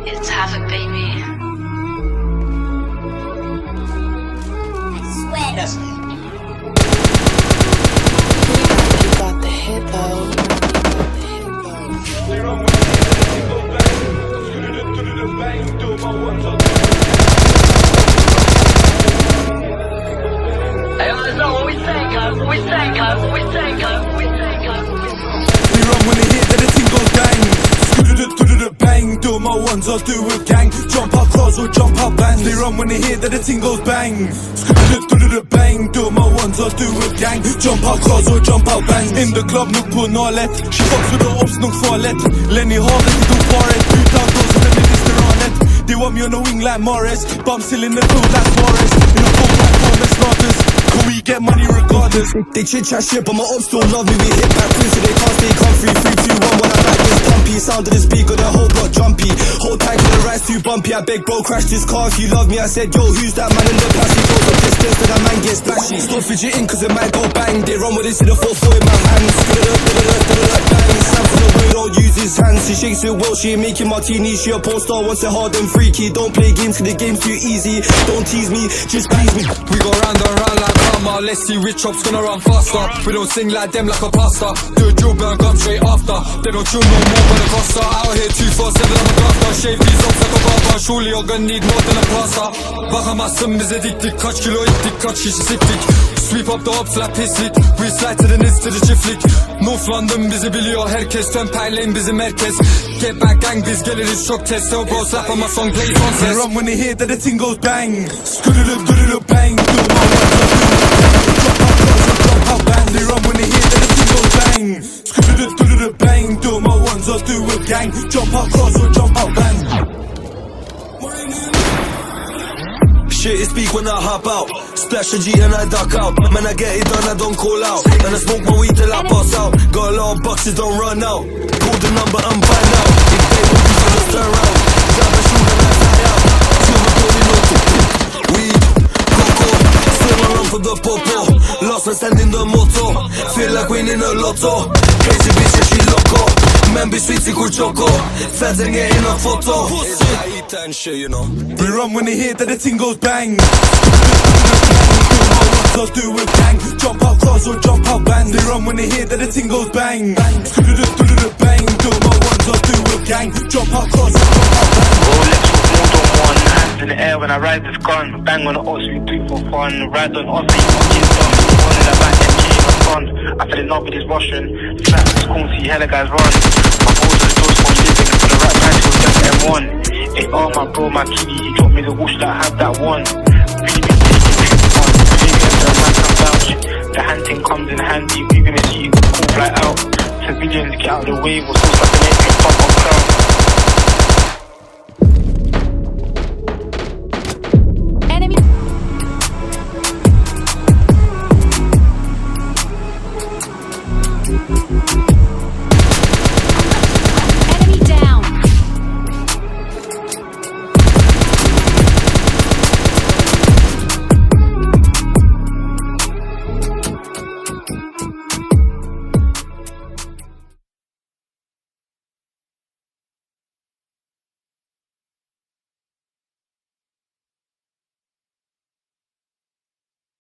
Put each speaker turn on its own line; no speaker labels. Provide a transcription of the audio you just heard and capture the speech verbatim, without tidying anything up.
It's havoc, baby.
Sweat.
Yes.
You got the hit though.
Hey, I know what we say, guys. We say, guys. We say, guys. We say, guys.
We run when they hit that the thing goes bang. Skudda bang, do my ones or do a gang. Jump up cars or jump up bands. They run when they hit that the thing goes bang. Skudda bang, do my ones or do a gang. Jump up cars or jump up bands. In the club, look på nalet. She fucks with the ops, nog farligt. Lenny har det inte ofaret. Utan those of them in this ranet. They want me on the wing like Morris. Bum still in the field like Morris. In a boat like Thomas Smarters. Can we get money regardless?
They chit chat shit, but my ops still love me. We hit back quick so they can't stay comfy. Three, two, one, when I back this pumpy. Sound of the speaker, the whole block jumpy. Hold tight to the ride's too bumpy. I beg bro, crash this car if you love me. I said, yo, who's that man in the plastic? Goes up distance so that man gets splashy. Stop fidgeting cause it might go bang. They run with it to the four four in my hands. Bang, Sam for the way, don't use his hands. She shakes it well, she ain't making martinis. She a porn star, wants it hard and freaky. Don't play games cause the game's too easy. Don't tease me, just please me.
We go round and round like karma. Let's see which chops gonna run faster. We don't sing like them like a pasta. Do a drill, burn gum straight after. They don't chill no more but a costa. Out here two four seven, I'm a grafter. Shave these off like a barber. Surely you're gonna need more than a plaster. Bakamazsın bize dik dik. Kaç kilo ittik, kaç kişi siktik. Sweep up the ops like pislik. We slide to the nits to the çiftlik. North London bizi biliyor herkes. Tönperleyin bizim merkez. Get back gang biz geliriz çok test. So bro slap on my song play on
They run when they hear that the thing goes bang. Skudda bang, do my ones or do a gang. Jump up cars or jump up bands. They run when they hear that the thing goes bang. Skudda bang, do my ones or do a gang. Jump up cars or jump up bands.
Shit is speak when I hop out. Splash a G and I duck out. Man, I get it done, I don't call out. And I smoke my weed till I pass out. Got a lot of boxes, don't run out. Call the number and find out. If they will be for the turn round. Grab a shoe and I fly out. Silver golden loco. Weed, coco. Still I run for the popo. Lost and stand in the motor. Feel like winning a lotto. Crazy bitch and she loco. Man be sweet, cool choco. Feds and getting a photo. It's like eat and shit, you know.
We run when they hear that the thing goes bang. Do do a gang. Jump up cars or jump up bands. They run when they hear that the thing goes bang. Bang, do my ones or do a gang. Jump up cars or jump up bands.
Rolex with more than one. Hands in the air when I ride this gun. Bang on the ops, we do it for fun. Ride on ops, we fucking done. One in the back and keep on fun. I fell in love with this Russian. Slap this corn, see hella guys run. My balls are the doors for living. For the rap price, it was just M one. Hey, oh my bro, my kitty, he dropped me the whoosh that had that one. Really been taking trips on. Really get the man can vouch. The hunting comes in handy. We gonna see it cool fly out. Civilians get out of the way. We're so stuck to make it pop up crowd.